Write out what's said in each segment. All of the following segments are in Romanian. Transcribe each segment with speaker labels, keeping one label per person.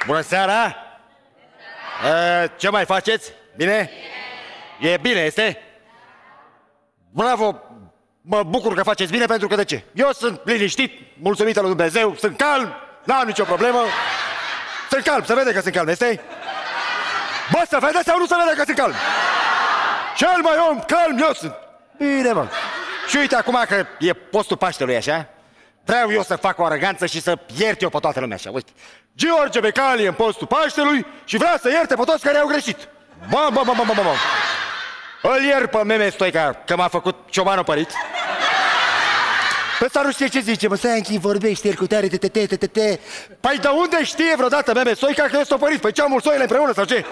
Speaker 1: Bună seara! Ce mai faceți? Bine? E bine, este? Bravo! Mă bucur că faceți bine, pentru că de ce? Eu sunt liniștit, mulțumită lui Dumnezeu, sunt calm, n-am nicio problemă. Sunt calm, se vede că sunt calm, este? Bă, se vede sau nu se vede că sunt calm? Cel mai om calm eu sunt. Bine, mă. Și uite acum că e postul Paștelui, așa, vreau eu să fac o aroganță și să iert eu pe toată lumea, așa, uite. George Becali e în postul Paștelui și vrea să ierte pe toți care au greșit. Bă. Îl iert pe Meme Stoica că m-a făcut ciobanul părit. Ăsta nu știe ce zice, mă, stai închid, vorbește el cu tare, te. Păi de unde știe vreodată Meme Stoica că este opărit? Păi ce-am mulțoile împreună sau ce?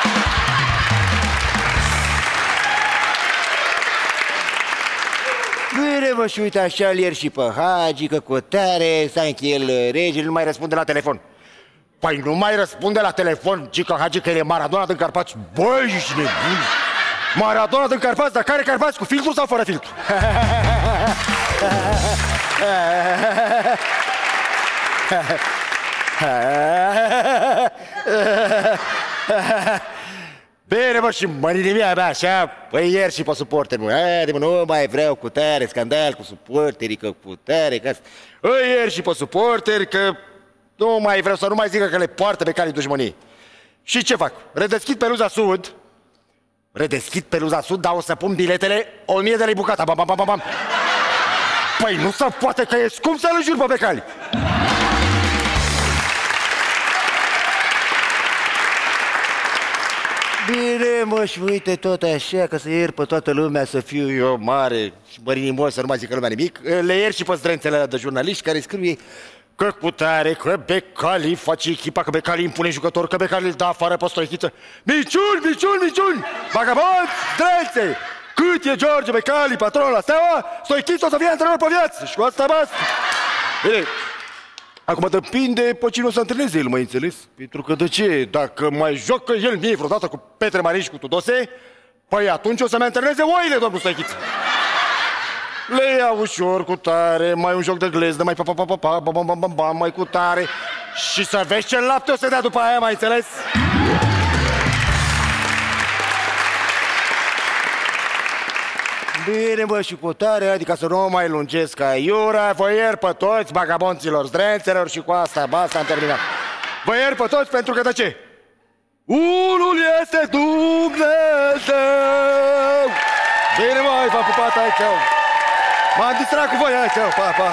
Speaker 1: Bine, mă, și uite așa, îl iert și pe Hagi, că cu tare, stai închid, el, regele, nu mai răspunde la telefon. Păi nu mai răspunde la telefon, Gica Hagi, că e Maradona din Carpați. Băi, ești nebun! Maradona din Carpați, dar care Carpați, cu filtru sau fără filtru? Bine, mă, și mărinimia mea, așa, păi ieri și pe suporteri, mă, haide, mă, nu mai vreau cu tare, scandal cu suporterii, că cu tare, că... Îi ieri și pe suporteri, că nu mai vreau să nu mai zică că le poartă pe calii dușmănii. Și ce fac? Redeschid Peluza Sud, dar o să pun biletele 1000 de lei bucata, bam. Păi nu se poate că e scump să-l înjur pe Becali. Bine, mă, și uite tot așa, că să iert pe toată lumea, să fiu eu mare și mărinimos, să nu mai zică lumea nimic. Le iert și pe zdrențele alea de jurnaliști care scriu că cu tare, că Becali face echipa, că Becali impune jucător, că Becali îl dă afară pe Stoichiță. Miciuni! Vagabonți, zdrențe! Cât e George Becali, patronul la Steaua, Stoichiță o să fie antrenor pe viață. Și cu asta basta. Bine, acum depinde pe cine o să antreneze el, mai înțeles? Pentru că de ce? Dacă mai joacă el mie vreodată cu Petre Marin și cu Tudose, păi atunci o să-mi antreneze oile, domnul Stoichiță. Le ia ușor, cu tare, mai un joc de gleznă, mai bam, mai cu tare. Și să vezi ce lapte o să dea după aia, mai înțeles? Bine, bă, și cu tare, adică să nu mai lungesc aiurea, vă iert pe toți, vagabonților, zdrențelor, și cu asta, basta, am terminat. Vă iert pe toți pentru că de ce? Unul este Dumnezeu! Bine, mă, v-am pupat, hai, ceau! M-am distrat cu voi, hai, ceau, pa!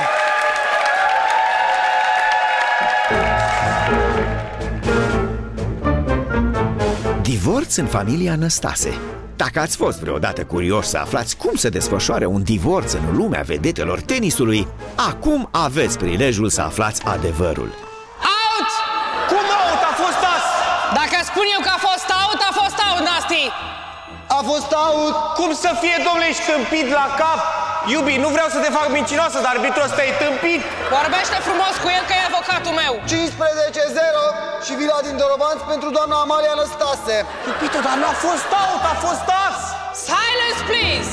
Speaker 2: Divorț în familia Năstase. Dacă ați fost vreodată curios să aflați cum se desfășoară un divorț în lumea vedetelor tenisului, acum aveți prilejul să aflați adevărul.
Speaker 3: Out!
Speaker 4: Cum out? A fost as!
Speaker 3: Dacă spun eu că a fost out, Nasti!
Speaker 4: A fost out! Cum să fie, domnule, ești tâmpit la cap? Iubi, nu vreau să te fac mincinoasă, dar arbitrul ăsta e tâmpit!
Speaker 3: Vorbește frumos cu el, că e avocatul meu!
Speaker 5: 15-0 și vila din Dorobanți pentru doamna Amalia Năstase.
Speaker 4: Iubito, dar nu a fost out, a fost as!
Speaker 3: Silence, please!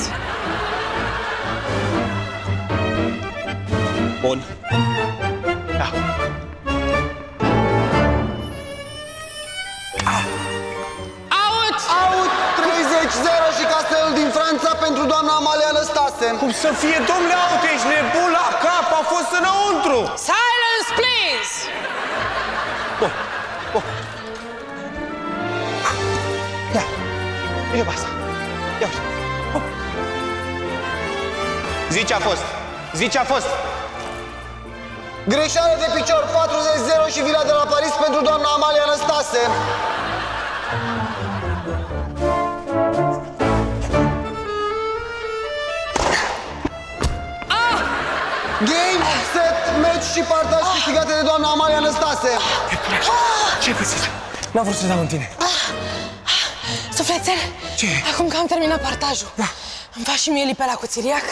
Speaker 4: Bun. Da.
Speaker 3: Out!
Speaker 5: Out 30-0 și castelul din Franța pentru doamna Amalia Năstase.
Speaker 4: Cum să fie, domnule, out, ești nebun la cap, a fost înăuntru!
Speaker 3: Silence, please!
Speaker 4: Bun. Ia, uite pe asta. Ia uite. Zi ce a fost. Zi ce a fost.
Speaker 5: Greșeală de picior 40-0 și vila de la Paris pentru doamna Amalia Năstase. Game, set, match și partaj câștigate de doamna Amalia Năstase.
Speaker 4: Ce-ai pățit? N-am vrut să dau în tine.
Speaker 3: Sufletel,
Speaker 4: ce?
Speaker 3: Acum că am terminat partajul, îmi faci și mie lipela cu țiriac?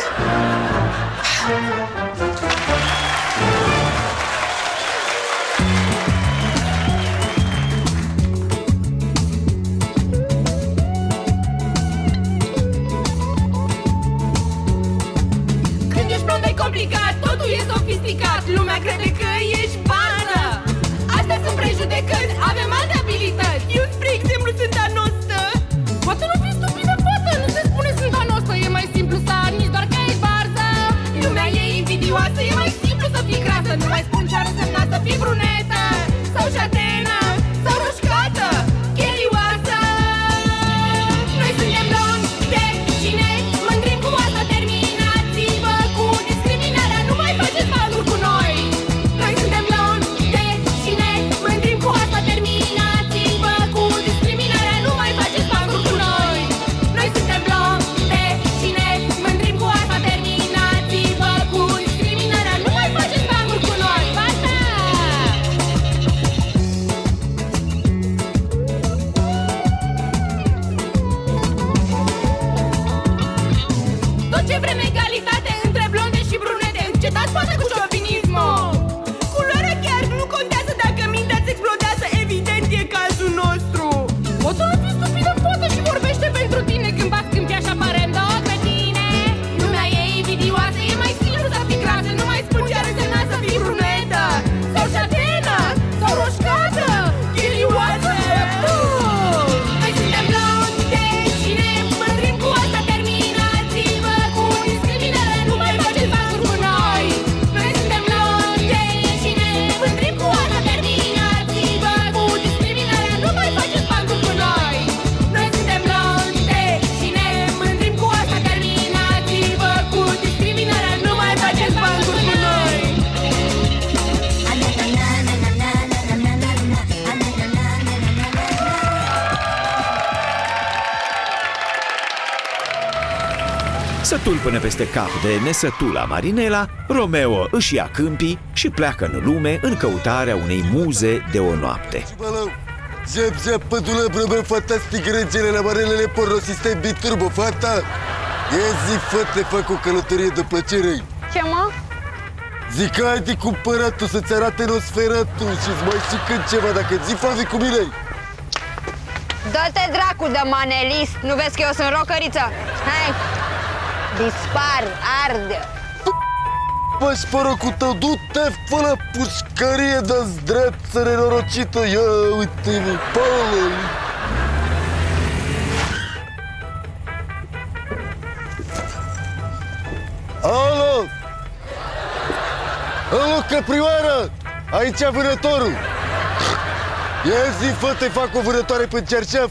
Speaker 6: Când ești blond e complicat, totul e sofisticat. Lumea crede că ești bană. Astea sunt sunt prejudecăți, avem alte abilități. Eu, spre exemplu, sunt anostă. Poate nu fi stupidă, fată, nu se spune sunt anostă. E mai simplu să arnici doar că ești barză. Lumea e invidioasă, e mai simplu să fii crasă. Nu mai spun ce ar însemna să fii brunetă sau șatenă sau roșcată, chelioasă. Noi suntem blonzi de cine, mândrim cu asta, terminați-vă cu discriminarea, nu mai faceți banguri cu noi. Noi suntem blonzi de cine, mândrim cu asta, terminați-vă cu discriminarea, nu mai faceți banguri cu noi. Noi suntem blonzi de cine, mândrim cu asta, terminați-vă cu discriminarea, nu mai faceți banguri cu noi. Basta! Tot ce vrem egalitate între blonde și brunete. Încetați poate cu șovinismul. Culoarea chiar nu contează, dacă mintea îți explodează, evident e cazul nostru. Poți nu fi stupidă, poate și vorbește pentru tine. Când bați câmpii așa părem două pe tine. Lumea e invidioasă, e mai simplu să fii crasă. Nu mai spun ce ar însemna să fii brunetă sau șatenă sau roșcată, chilioasă. Noi suntem blonzi de cine, mândrim cu asta, terminați-vă cu discriminarea, nu mai faceți banguri cu noi. Noi suntem blonzi de cine, mândrim cu asta, terminați-vă cu discriminarea, nu mai faceți banguri cu noi. Noi suntem blonzi de cine, mândrim cu asta, terminați-vă cu discriminarea, nu mai faceți banguri cu noi.
Speaker 2: Sătul până peste cap de nesătula Marinela, Romeo își ia câmpii și pleacă în lume în căutarea unei muze de o noapte.
Speaker 7: Zep, zep, pădulă, brăbă, fantastic, regele la marelele porno, sistem biturbo, fata! E zi, fă-te, fac o călătorie de plăcere!
Speaker 3: Ce, mă?
Speaker 7: Zic că ai de cumpărat tu, să-ți arate nosferatul și-ți mai și când ceva, dacă zi, favi cu mine!
Speaker 3: Dă-te dracu de manelist, nu vezi că eu sunt rocăriță? Hai, dispar, arde.
Speaker 7: Bă, șporocul tău, du-te, fă la pușcărie de-ți dreapță nenorocită! Ia, uite-mă, pală! Alo! Alo, căprioară! Aici vânătorul! Ia zi, fă, te fac o vânătoare pe cerșef!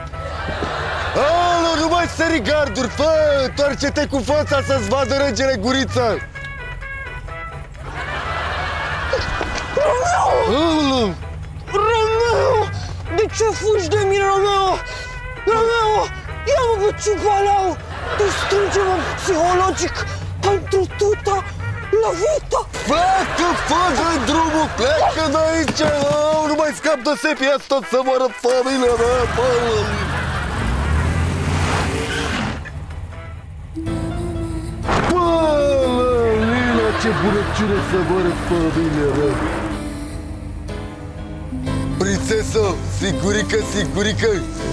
Speaker 7: Alo, nu mai sări garduri, fă! Toarce-te cu fața să-ți vadă regele gurița! Alo!
Speaker 5: Romeo! De ce fugi de mine, Romeo? Romeo! Ia-mă pe ciupalau! Distrugem-mă psihologic pentru tuta la vita!
Speaker 7: Pleacă, fă-i drumul, pleacă de aici! Oh, nu mai scap de sepi, ia tot să moară familia mea! Lila, ce bunăciune să moară familia mea! Prințesă, sigurică, sigurică!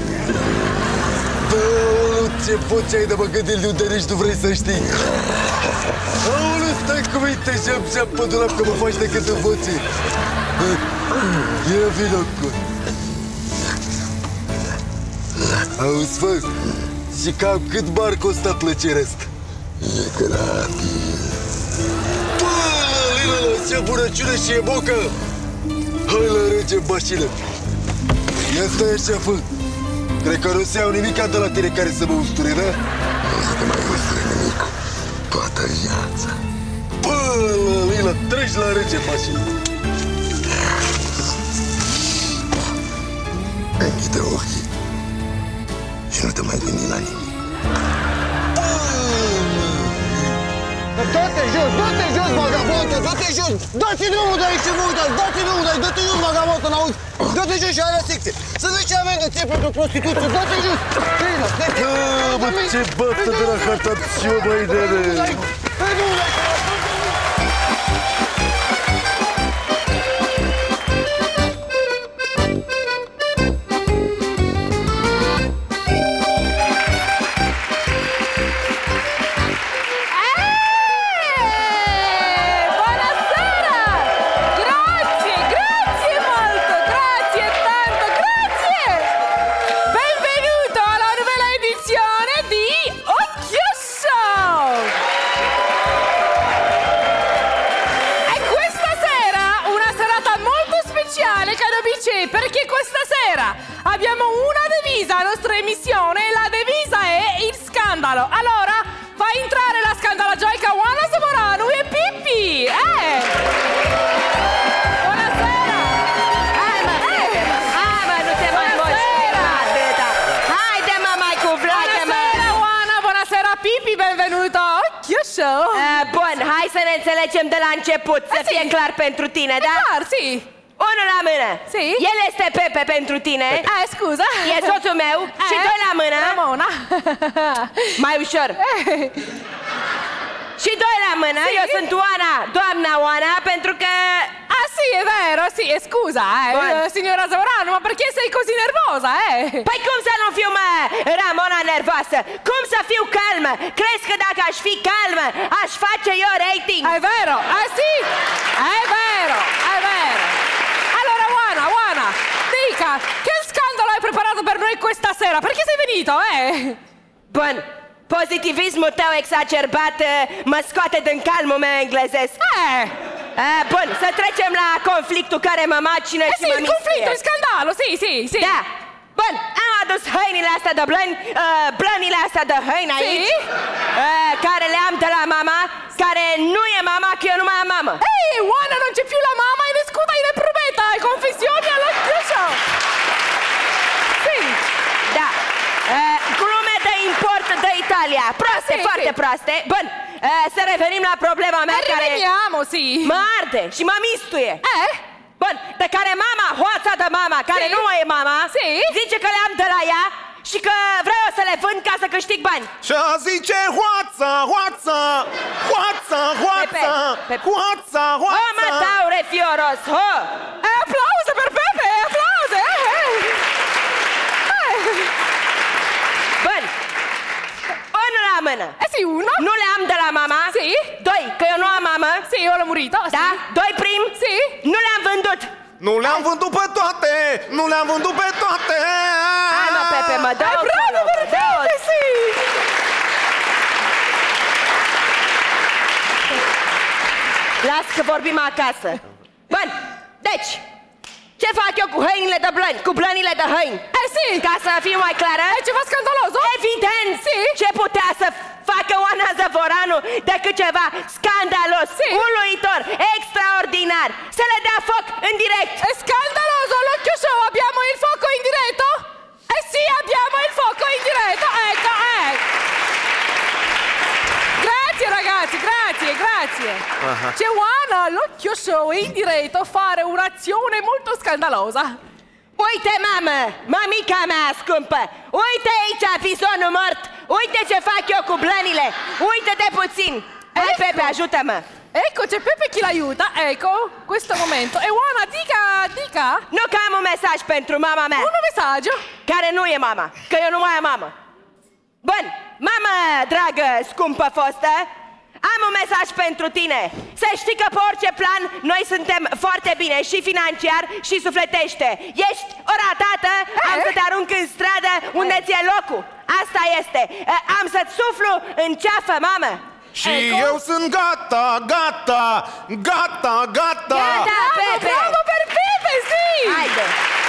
Speaker 7: Aoleu, ce voce ai de mă gândi de unde nici nu vrei să știi! Aoleu, stai cu minte, jap, pe dulap, că mă faci decât în voce! Ia vino cu... Auzi, fă, și cam cât bani costă plăcerea asta? E gratis! Bă, Lila, ce bunăciune și e bocă! Hai la rege în mașină! Ia stai așa, fă! Cred că nu se iau nimica de la tine care să mă usture, da?
Speaker 8: Nu o să te mai usture nimic toată viața.
Speaker 7: Bă, Lila, treci la rege în mașină!
Speaker 8: Închide ochii și nu te mai gândi la nimic.
Speaker 5: Dă-te jos, dă-te jos, vagabondă, dă-te jos! Dați drumul de aici, mă uitați, dați drumul de aici, dă-te jos, vagabondă, n-auzi? Dă-te jos și hai la secție! Să vezi ce amendă ție pentru prostituție, dă-te jos!
Speaker 7: Bă, ce bătă de la hatațiu, băi, nene!
Speaker 5: Hai, nu,
Speaker 6: Buonasera! Grazie, grazie molto, voce perché questa sera abbiamo una devisa alla nostra emissione e la devisa è il scandalo. Allora, fai entrare la scandalagiaica Oana Zavoranu e Pippi! Buonasera!
Speaker 9: Ma nu te mai moștera atâta. Haide, mă, mai cu vlacă, mă.
Speaker 6: Buonasera, Oana! Buonasera, Pippi! Benvenuto a Occhio Show!
Speaker 9: Bun, hai să ne înțelegem de la început, să fie clar pentru tine, da?
Speaker 6: Clar, sì!
Speaker 9: Unul la mână.
Speaker 6: Sì.
Speaker 9: El este Pepe pentru tine.
Speaker 6: Scuza.
Speaker 9: E soțul meu. Și doi la mână.
Speaker 6: Ramona.
Speaker 9: Mai ușor. Și doi la mână.
Speaker 6: Sì.
Speaker 9: Eu sunt Oana, doamna Oana, pentru că...
Speaker 6: Ah sì, è vero, sì, scusa, signora Zavoranu, ma perché sei così nervosa,
Speaker 9: Păi cum să nu fiu, mă, Ramona, nervoasă? Cum să fiu calmă? Crezi că dacă aș fi calmă, aș face eu rating?
Speaker 6: È vero, sì, è vero, è vero. Allora, Oana, dica, che scandalo hai preparato per noi questa sera? Perché sei venuto,
Speaker 9: Bun, pozitivismul tău exacerbat mă scoate din calmul meu englezesc. Bun, să trecem la conflictul care mă macină și mă
Speaker 6: il conflitto, il scandalo, sì.
Speaker 9: Da. Bun, am adus hăinile astea de blănile astea de hăini aici, care le am de la mama, care nu e mama, că eu nu mai am mamă.
Speaker 6: Oana, non c'è più la mamma, e scusa, in prometta, e confessioni all'Occhio Show. Sì.
Speaker 9: Da. Glume de import de Italia. Proaste, foarte proaste. Bun, să revenim la problema mea care...
Speaker 6: Reveniamo, sì.
Speaker 9: Mă arde și mă mistuie. Bun, de care mama, hoața de mama, care nu mai e mama, zice că le-am de la ea și că vreau să le vând ca să câștig bani.
Speaker 1: Și zice hoața.
Speaker 9: Ho, mă, taure fioros, ho!
Speaker 6: Applause per Pepe, applause!
Speaker 9: Bun, unul la mână.
Speaker 6: Sì, uno.
Speaker 9: Nu le am de la mama.
Speaker 6: Sì.
Speaker 9: Doi, că eu nu am mamă.
Speaker 6: Sì, io l'ho morito.
Speaker 9: Da? Doi prim.
Speaker 6: Sì.
Speaker 9: Nu le-am vândut.
Speaker 1: Nu le-am vândut pe toate!
Speaker 9: Hai, mă, Pepe, mă, dă-o
Speaker 6: Bravo per Pepe, sì!
Speaker 9: Las că vorbim acasă. Bun, deci, ce fac eu cu hăinile de blăni, cu blănile de hăini?
Speaker 6: Sì!
Speaker 9: Ca să fiu mai clară?
Speaker 6: E ceva scandaloso?
Speaker 9: Evident!
Speaker 6: Sì!
Speaker 9: Ce putea să facă Oana Zavoranu decât ceva scandalos, uluitor, extraordinar? Să le dea foc în direct!
Speaker 6: È scandaloso, all'Occhio Show abbiamo il fuoco in diretto? Sì, abbiamo il fuoco in diretto, ecco. Grazie ragazzi, grazie. C'è Oana all'Occhio Show in diretto a fare un'azione molto scandalosa.
Speaker 9: Uite, mamă, mamica mea scumpă, uite aici pisonul mort, uite ce fac eu cu blănile, uite-te puțin. Hai, Pepe, ajută-mă.
Speaker 6: Ecco, c'è Pepe che l'aiuta, ecco, questo momento. E Oana, dica.
Speaker 9: Nu că am un mesaj pentru mama mea.
Speaker 6: Un messaggio?
Speaker 9: Care nu e mama, că eu nu mai am mamă. Bun, mamă dragă, scumpă fostă, am un mesaj pentru tine. Să știi că pe orice plan noi suntem foarte bine și financiar și sufletește. Ești o ratată, am să te arunc în stradă unde ți-e locul. Asta este. Am să-ți suflu în ceafă, mamă.
Speaker 1: Și eu sunt gata,
Speaker 9: Gata, Pepe.
Speaker 6: Bravo per Pepe, sì.
Speaker 9: Haide.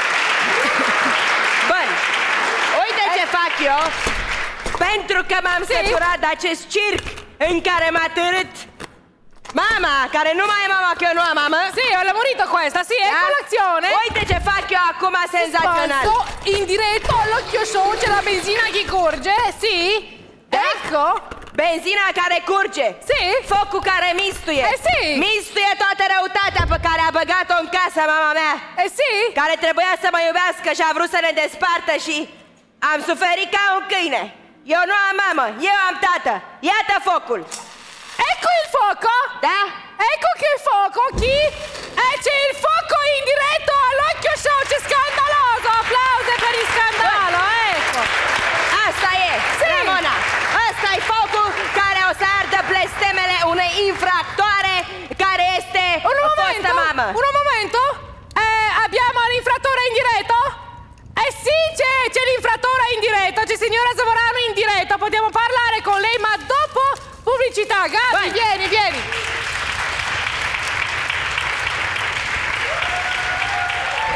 Speaker 9: Bun, uite ce fac eu. Pentru că m-am săturat de acest circ în care m-a târât mama, care nu mai e mama, că eu nu am mamă.
Speaker 6: Sì, ho lavorato questa, sì, ecco l'azione.
Speaker 9: Uite ce fac eu acum, senzațional.
Speaker 6: In diretto all'Occhio Show c'è la benzina che corge, sì. Ecco.
Speaker 9: Benzina care curge.
Speaker 6: Sì.
Speaker 9: Focul care mistuie.
Speaker 6: Sì.
Speaker 9: Mistuie toată răutatea pe care a băgat-o în casa mama mea.
Speaker 6: Sì.
Speaker 9: Care trebuia să mă iubească și a vrut să ne despartă și am suferit ca un câine. Eu nu am mamă, eu am tată. Iată focul.
Speaker 6: Ecco il fuoco.
Speaker 9: Da?
Speaker 6: Ecco che fuoco, chi? C'è il fuoco in diretto all'Occhio Show, c'è scandaloso. Applausi per il scandalo, ecco.
Speaker 9: Asta e, Ramona. Asta e focul care o să ardă blestemele unei infractoare care este o fostă mamă.
Speaker 6: Un momento. Abbiamo l'infrattore in diretto? Sì, c'è l'infrattore in diretto, c'è signora Zavoranu in diretto, possiamo parlare con lei, ma dopo pubblicità. Gabi, vieni.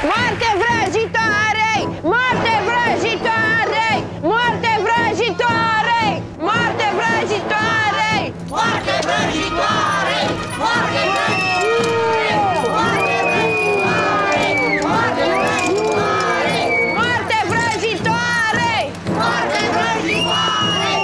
Speaker 3: Moarte vrăjitoarei! Moarte vrăjitoarei! Moarte vrăjitoarei! Moarte vrăjitoarei! Moarte vrăjitoarei! Moarte vrăjitoarei! Moarte vrăjitoarei! Moarte vrăjitoarei! Moarte vrăjitoarei! Moarte vrăjitoarei!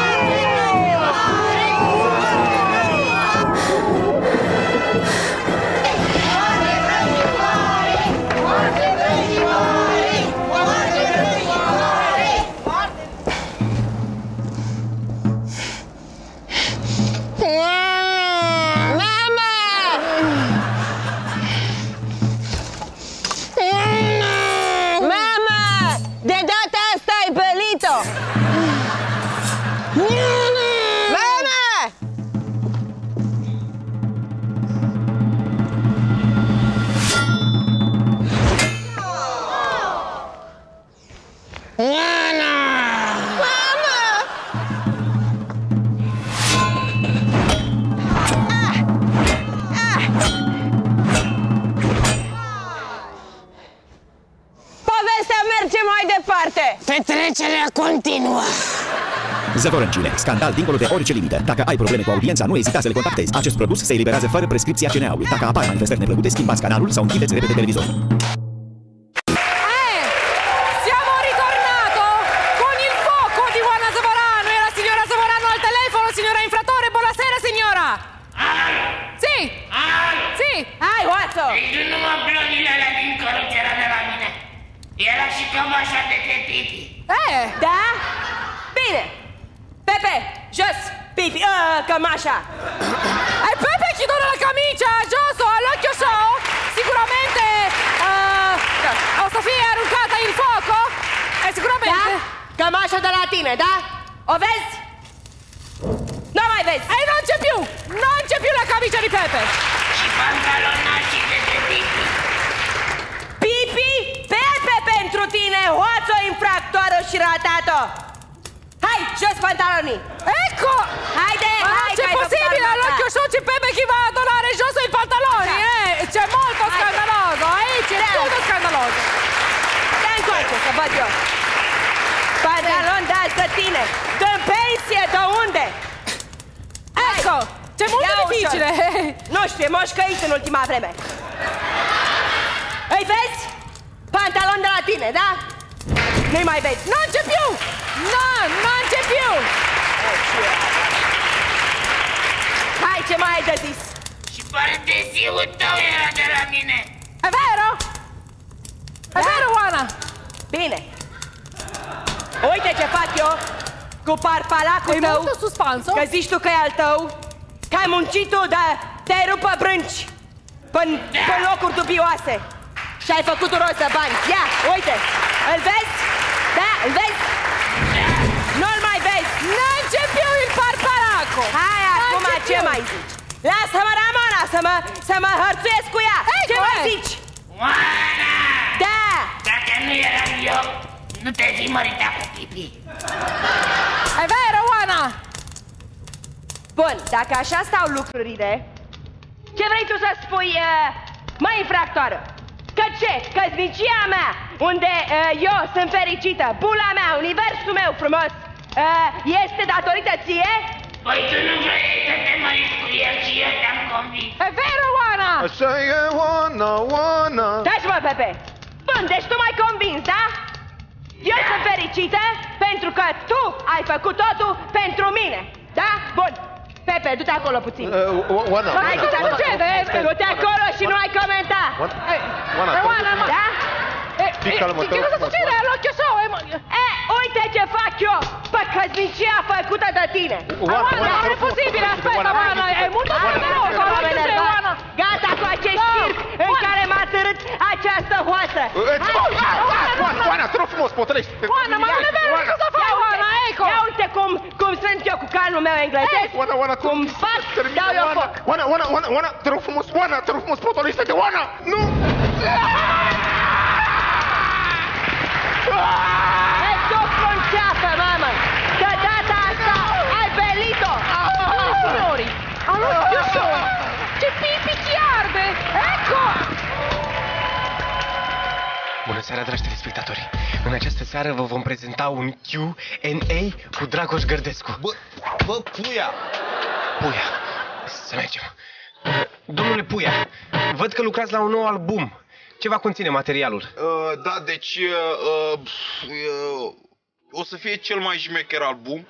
Speaker 10: Petrecerea continuă!
Speaker 2: Zăvorâncile, scandal dincolo de orice limită. Dacă ai probleme cu audiența, nu ezita să le contactezi. Acest produs se eliberează fără prescripția CNA-ului. Dacă apar manifestări neplăcute, schimbați canalul sau închideți repede televizorul.
Speaker 11: Siamo ritornato con il fuoco di Juana Zavorano e la signora Zavorano al telefono. Signora infrattore, buonasera signora! Sì! Sì!
Speaker 9: Hai, Oațo!
Speaker 12: Nu mă blonile alea dincolo ce era de la mine. Era și cam așa de Pipi.
Speaker 9: Da? Bine! Pepe, jos! Pipi, cămașa!
Speaker 11: Pepe chi dona la camicia, giusto, all'occhio so! Sicuramente o să fie aruncata il fuoco? Sicuramente!
Speaker 9: Da? Cămașa de la tine, da? O vezi? Nu mai vezi!
Speaker 11: E non c'è più! Non c'è più la camicia di Pepe!
Speaker 12: Și pantalonacii de Pipi.
Speaker 9: Pipi, Pepe pentru tine, hoțo infractoră și ratato! Hai, jos pantalonii!
Speaker 11: Ecco!
Speaker 9: Haide, hai!
Speaker 11: C'è possibile, all'occhio so c'è Pepe chi va a donare giusto i pantaloni, C'è molto scandaloso, c'è tutto scandaloso!
Speaker 9: Stai încoace, să văd eu! Pantaloni de altă tine! Dă-n pensie, de unde?
Speaker 11: Ecco! C'è molto difficile!
Speaker 9: Nu știu, e moșcăit în ultima vreme! Îi vezi? Pantalon de la tine, da? Nu-i mai vezi!
Speaker 11: Non c'è più! No, non c'è più!
Speaker 9: Hai, ce mai ai de zis?
Speaker 12: Și partensiul tău era de la mine.
Speaker 11: È vero? È vero, Juana?
Speaker 9: Bine! Uite ce fac eu cu parpalacul tău.
Speaker 11: E molto suspanso.
Speaker 9: Că zici tu că e al tău. Că ai muncit tu, dar te-ai rupt pe brânci. Pe locuri dubioase. Și ai făcut un rost de bani. Ia, uite! Îl vezi? Da, îl vezi? Nu-l mai vezi!
Speaker 11: Non c'è più il parpalaco!
Speaker 9: Hai, acum ce mai zici? Lasă-mă, Ramona, să mă hărțuiesc cu ea! Ce mai zici?
Speaker 12: Oana!
Speaker 9: Da!
Speaker 12: Dacă nu eram eu, nu te fi măritat cu Pipi.
Speaker 11: È vero, Juana?
Speaker 9: Bun, dacă așa stau lucrurile, ce vrei tu să spui, măi infractoară? Că ce? Căsnicia mea, unde eu sunt fericită, bula mea, universul meu frumos, este datorită ție?
Speaker 12: Păi tu nu vrei să te măriți cu el și eu te-am convins.
Speaker 11: È vero, Juana?
Speaker 5: Așa e, Oana.
Speaker 9: Taci, mă, Pepe! Bun, deci tu m-ai convins, da? Eu sunt fericită pentru că tu ai făcut totul pentru mine, da? Bun! Pepe, du-te acolo puțin.
Speaker 5: Oana.
Speaker 9: Hai, du-te acolo. Du-te acolo și nu ai comenta.
Speaker 5: Oana,
Speaker 9: da?
Speaker 11: Che cosa succede? All'occhio so!
Speaker 9: Uite ce fac eu pe căsnicia făcută de tine.
Speaker 11: Juana, non è possibile, aspetta, Juana, è molto scandaloso, all'occhio sei, Juana.
Speaker 9: Gata cu acest circ în care m-a târât această hoață.
Speaker 5: Oana, te rog frumos, potrăiești.
Speaker 11: Juana, ma non è vero, che cosa fai, Juana, ecco.
Speaker 9: Ia uite cum sunt eu cu calmul meu englezesc.
Speaker 5: Oana,
Speaker 9: cum fac, dau eu foc.
Speaker 5: Oana, te rog frumos, Oana, te rog frumos, potrăiește-te, Oana, nu!
Speaker 9: E troppo in ceapă, mamă! De data asta ai belit-o!
Speaker 11: Signori, all'occhio so! C'è Pipi chi arde! Ecco!
Speaker 4: seara, dragi telespectatori! În această seară vă vom prezenta un Q&A cu Dragoș Gărdescu.
Speaker 10: Bă, Puia!
Speaker 4: Puia, să mergem. Domnule Puia, văd că lucrați la un nou album. Ce va conține materialul?
Speaker 10: Da, deci o să fie cel mai șmecher album.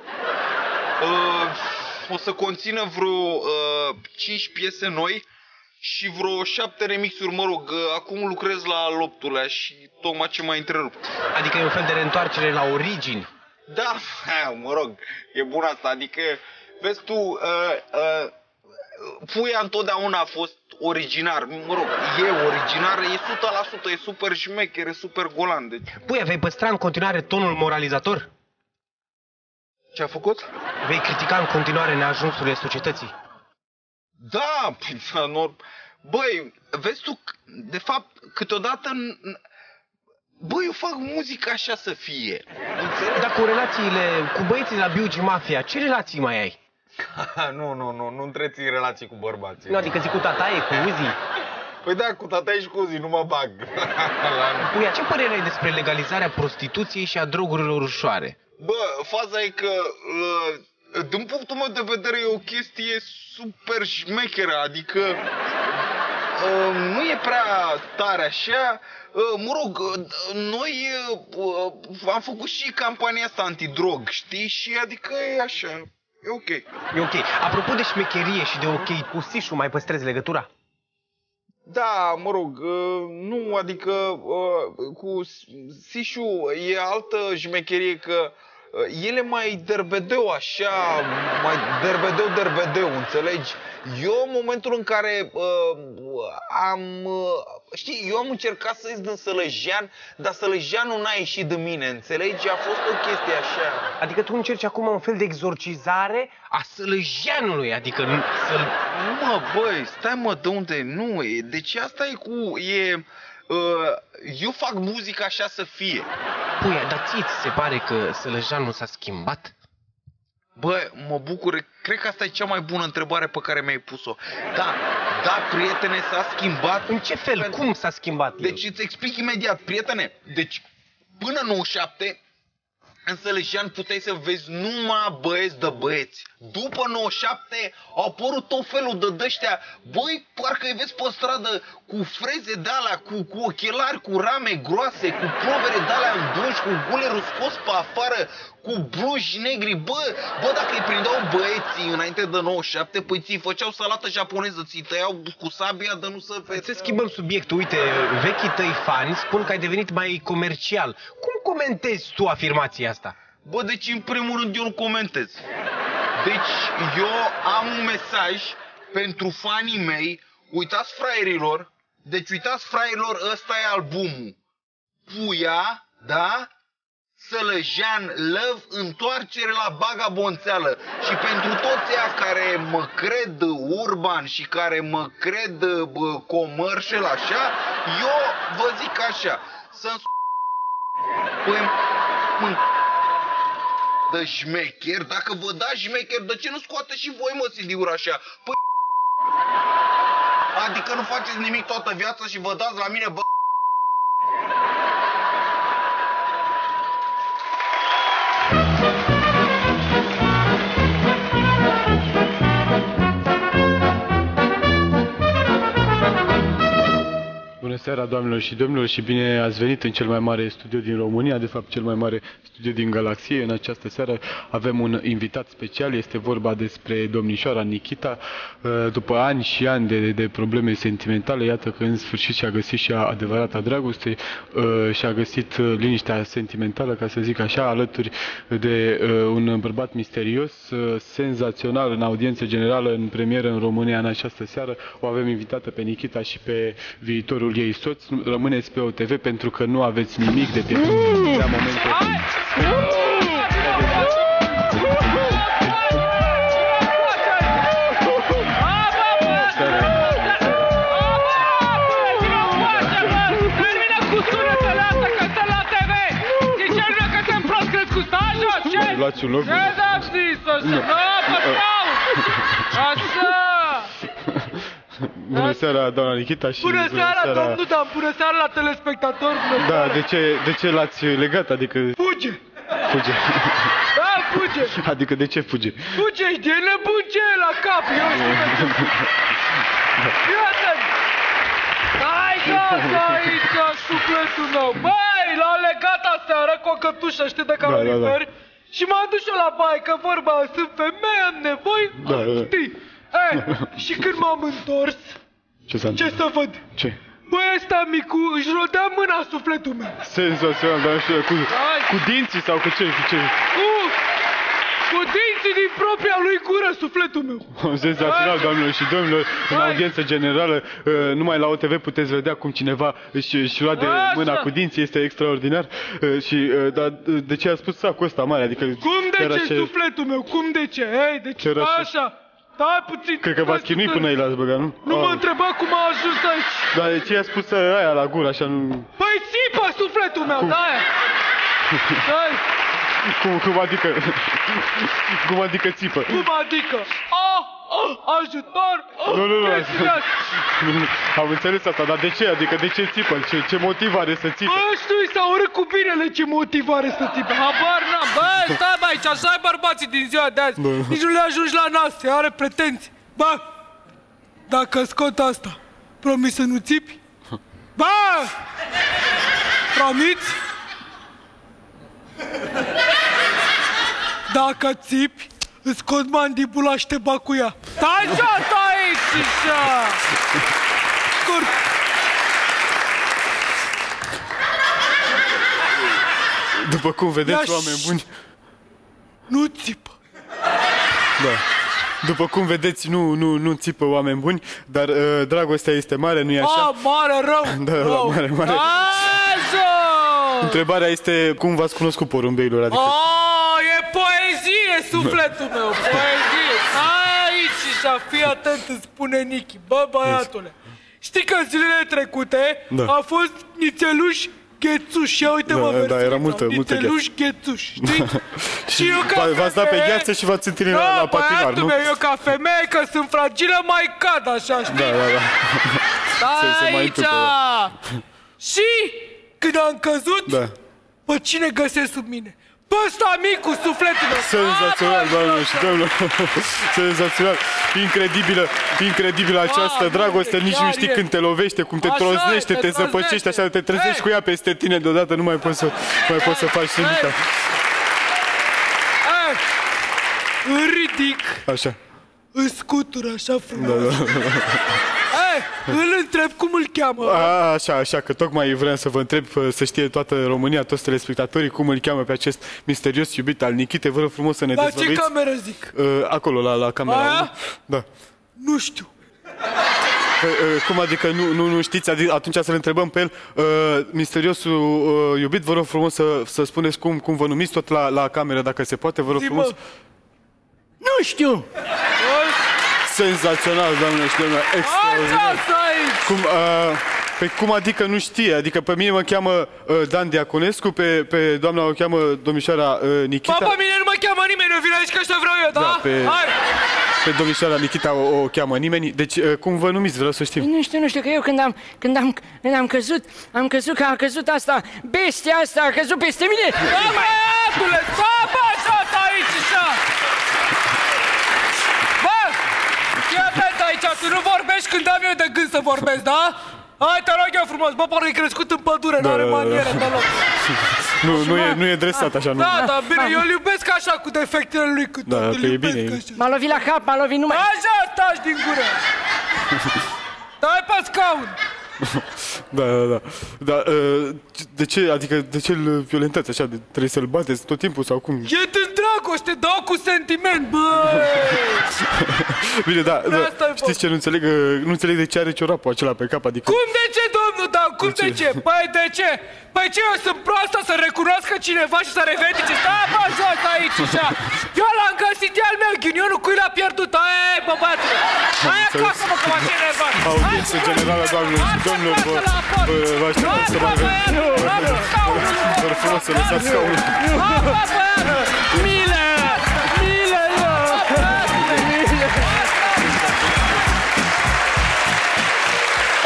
Speaker 10: O să conțină vreo 5 piese noi și vreo 7 remixuri, mă rog, acum lucrez la al 8-lea și tocmai ce m-a întrerupt.
Speaker 4: Adică e un fel de reîntoarcere la origini.
Speaker 10: Da, mă rog, e bun asta, adică, vezi tu, Puia întotdeauna a fost originar, mă rog, e originar, e 100%, e super șmecher, e super golan, deci...
Speaker 4: Puia, vei păstra în continuare tonul moralizator?
Speaker 10: Ce a făcut?
Speaker 4: Vei critica în continuare neajunsurile societății?
Speaker 10: Da, băi, vezi tu, de fapt, câteodată, băi, eu fac muzică așa să fie.
Speaker 4: Dar cu relațiile, cu băieții la Biugi Mafia, ce relații mai ai?
Speaker 10: Nu întreții relații cu bărbații.
Speaker 4: Nu, adică zic cu tataie, cu Uzi.
Speaker 10: Păi da, cu tataie și cu Uzi, nu mă bag.
Speaker 4: Puia, ce părere ai despre legalizarea prostituției și a drogurilor ușoare?
Speaker 10: Bă, faza e că, din punctul meu de vedere, e o chestie super șmecheră, adică nu e prea tare așa. Mă rog, noi am făcut și campania asta antidrog, știi? Și adică e așa, e ok.
Speaker 4: E ok. Apropo de șmecherie și de ok, cu Sișu mai păstrezi legătura?
Speaker 10: Da, mă rog, nu, adică cu Sișu e altă șmecherie, că el e mai derbedeu așa, mai derbedeu, înțelegi? Eu, în momentul în care eu am încercat să ies din Sălăjean, dar Sălăjeanul n-a ieșit de mine, înțelegi? A fost o chestie așa.
Speaker 4: Adică tu încerci acum un fel de exorcizare a Sălăjeanului, adică să-l...
Speaker 10: Mă, băi, stai mă, de unde? Nu, deci asta e cu... eu fac muzică așa să fie.
Speaker 4: Puia, dar ție ți se pare că Sălăjeanul s-a schimbat?
Speaker 10: Bă, mă bucur, cred că asta e cea mai bună întrebare pe care mi-ai pus-o. Da, prietene, s-a schimbat.
Speaker 4: În ce fel? Cum s-a schimbat el?
Speaker 10: Deci îți explic imediat, prietene. Deci, până 97, în Sălăjean puteai să vezi numai băieți de băieți. După 97 au apărut tot felul de dăștia. Băi, parcă îi vezi pe stradă cu freze de-alea, cu ochelari, cu rame groase, cu plovere de-alea în blugi, cu gulerul scos pe afară, cu blugi negri. Bă, dacă îi prindeau băieții înainte de 97, păi ți-i făceau salată japoneză, ți-i tăiau cu sabia de nu să vezi.
Speaker 4: Să schimbăm subiectul. Uite, vechii tăi fani spun că ai devenit mai comercial. Cum comentezi tu afirmația asta?
Speaker 10: Bă, deci în primul rând eu nu comentez. Deci eu am un mesaj pentru fanii mei. Uitați, fraierilor. Deci uitați, fraierilor, ăsta e albumul. Puia, da? Sălăjean, Love, întoarcere la bagabonțeală. Și pentru toți ăia care mă cred urban și care mă cred commercial așa, eu vă zic așa, să-mi de șmecher, dacă vă dați șmecher, de ce nu scoate și voi, mă, Sidiur, așa? Păi, adică nu faceți nimic toată viața și vă dați la mine, bă...
Speaker 13: Bună seara, doamnelor și domnilor, și bine ați venit în cel mai mare studio din România, de fapt cel mai mare studio din galaxie. În această seară avem un invitat special, este vorba despre domnișoara Nikita. După ani și ani de probleme sentimentale, iată că în sfârșit și-a găsit și adevărata dragoste, și-a găsit liniștea sentimentală, ca să zic așa, alături de un bărbat misterios, senzațional în audiență generală, în premieră în România în această seară. O avem invitată pe Nikita și pe viitorul ei soț. Rămâneți pe OTV pentru că nu aveți nimic de pierdut. La momentul luați un loc. Bună seara, doamna Nikita și...
Speaker 14: Bună seara, domnul Dan, bună seara la telespectatori.
Speaker 13: Da, de ce l-ați legat, adică...
Speaker 14: Fuge!
Speaker 13: Fuge.
Speaker 14: Da, fuge!
Speaker 13: Adică de ce fuge?
Speaker 14: Fuge, e nebun ce e la cap, eu știu că... Iată-l! Hai gata aici, sufletul meu! Băi, l-a legat aseară cu o cătușă, știi, de caloriferi? Și m-am dus eu la baie, că vorba, sunt femeie, am nevoi, știi? Și când m-am întors, ce să văd?
Speaker 13: Ce?
Speaker 14: Băi, ăsta micu își rodea mâna sufletul meu.
Speaker 13: Senzațional, dar nu știu, cu dinții sau cu ce?
Speaker 14: Cu dinții din propria lui gură, sufletul meu.
Speaker 13: Senzațional, doamnelor și domnilor, în audiență generală, numai la OTV puteți vedea cum cineva își roade mâna cu dinții, este extraordinar. Și, dar de ce a spus sacul ăsta mare? Adică
Speaker 14: cum de ce, sufletul meu? Cum de ce? Ei, de ce? Așa. Stai puțin.
Speaker 13: Cred că v-ați chinuit până aici l-ați băgat, nu?
Speaker 14: Nu mă întreba cum a ajuns aici.
Speaker 13: Dar de ce i-a spus aia la gură, așa nu...
Speaker 14: Păi țipă sufletul meu, da-aia.
Speaker 13: Cum adică? Cum adică țipă?
Speaker 14: Cum adică? Ajutor!
Speaker 13: Nu, am înțeles asta, dar de ce? Adică de ce țipă? Ce motiv are să țipe?
Speaker 14: Bă, știu, s-a urât cu binele ce motiv are să țipe. Habar n-am. Bă, stai bă aici, așa ai bărbații din ziua de azi. Nici nu le ajungi la nas, are pretenții. Bă, dacă scot asta, promis să nu țipi? Bă! Promiți? Dacă țipi, îți scot mandibula și te bag cu ea. Stai jos aici, așa! Scurt!
Speaker 13: După cum vedeți, oameni buni...
Speaker 14: Nu țipă!
Speaker 13: Da. După cum vedeți, nu țipă, oameni buni, dar dragostea este mare, nu-i așa?
Speaker 14: Mare rău!
Speaker 13: Da, rău. Mare. Întrebarea este, cum v-ați cunoscut porumbeilor? Adică...
Speaker 14: e poezie, sufletul meu, poezie! Aici și-a, fii atent, îți spune Nichi. Bă, băiatule, știi că zilele trecute a fost nițeluș Ghețuș, ia uite-mă,
Speaker 13: da, era multă
Speaker 14: nițeluș Ghețuș, știi? Și eu ca
Speaker 13: v-ați dat pe gheață și v-ați întâlnit la patinar, nu?
Speaker 14: Eu ca femeie, că sunt fragilă, mai cad așa, știi?
Speaker 13: Da.
Speaker 14: Stai aici! Și când am căzut, pe cine găsesc sub mine? Pe ăsta micu, sufletul meu!
Speaker 13: Senzațional, doamnelor și domnilor! Senzațional! Incredibilă această dragoste, nici nu știi când te lovește, cum te troznește, te zăpăcește, așa, te trezești cu ea peste tine deodată, nu mai poți să faci nimic.
Speaker 14: Îl ridic,
Speaker 13: așa.
Speaker 14: îl scutur așa frumos. Îl întreb cum îl cheamă.
Speaker 13: Așa, că tocmai vreau să vă întreb, să știe toată România, toți telespectatorii, cum îl cheamă pe acest misterios iubit al Nichitei. Vă rog frumos să ne dezvăluiți.
Speaker 14: La ce cameră zic?
Speaker 13: Acolo, la camera.
Speaker 14: Aia?
Speaker 13: Da.
Speaker 14: Nu știu.
Speaker 13: Cum adică nu știți? Atunci să-l întrebăm pe el. Misteriosul iubit, vă rog frumos să spuneți cum vă numiți, tot la cameră, dacă se poate, vă rog frumos.
Speaker 14: Nu știu.
Speaker 13: Senzațional, doamne și domnule, extraordinar. Cum adică nu știe? Adică pe mine mă cheamă Dan Diaconescu, pe doamna o cheamă domnișoara Nichita.
Speaker 14: Pe mine nu mă cheamă nimeni, eu vin aici că așa vreau eu, da?
Speaker 13: Pe domnișoara Nichita o cheamă nimeni. Deci cum vă numiți? Vreau să știu.
Speaker 15: Nu știu, că eu când am căzut, că a căzut asta, bestia asta a căzut peste mine.
Speaker 14: Da, băiatule, stai aici, așa! Fii atent aici, tu nu vorbești când am eu de gând să vorbesc, da? Hai, te rog eu frumos, bă, pare crescut în pădure, n-are maniere deloc.
Speaker 13: Nu e dresat așa, nu?
Speaker 14: Da, bine, eu îl iubesc așa, cu defectele lui, cu tot, îl iubesc așa.
Speaker 15: M-a lovit la cap, m-a lovit numai...
Speaker 14: Așa, taci din gură! Stai pe scaun!
Speaker 13: Da. De ce? Adică de ce îl violentați așa? Trebuie să-l bateți tot timpul sau cum?
Speaker 14: E din dragoste, dau cu sentiment, bă!
Speaker 13: Bine, da. Știți ce nu înțeleg? Nu înțeleg de ce are ciorapul acela pe cap, adică...
Speaker 14: Cum de ce, domnul Dan? Cum de ce? Păi de ce? Păi ce, eu sunt proastă să recunoască cineva și să revendice? Stai, bă, jos aici, așa! Eu l-am găsit, e al meu, ghinionul cui l-a pierdut. Hai, bă, băiatule! Hai acasă, mă, că m-a enervat!
Speaker 13: Audiență generală, doamnelor și domnilor, vă așteptăm să vă frumos să lăsați scaunul.
Speaker 14: Mile!